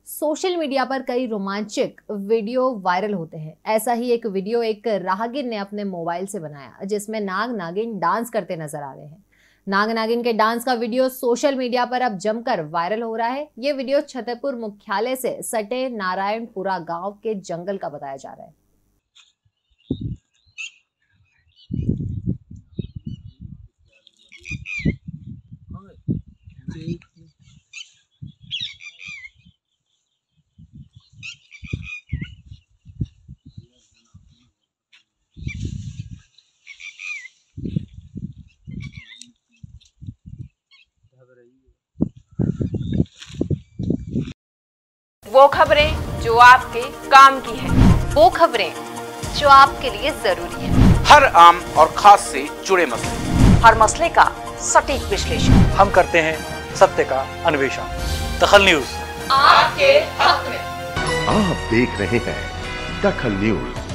Social media पर कई रोमांचक वीडियो वायरल होते हैं। ऐसा ही एक वीडियो एक राहगीर ने अपने मोबाइल से बनाया, जिसमें नाग नागिन डांस करते नजर आ रहे हैं। नाग नागिन के डांस का वीडियो सोशल मीडिया पर अब जमकर वायरल हो रहा है। ये वीडियो छतरपुर मुख्यालय से सटे नारायणपुरा गांव के जंगल का बताया जा रहा है। वो खबरें जो आपके काम की है, वो खबरें जो आपके लिए जरूरी है। हर आम और खास से जुड़े मसले, हर मसले का सटीक विश्लेषण हम करते हैं सत्य का अन्वेषण। दखल न्यूज आपके हक में। आप देख रहे हैं दखल न्यूज।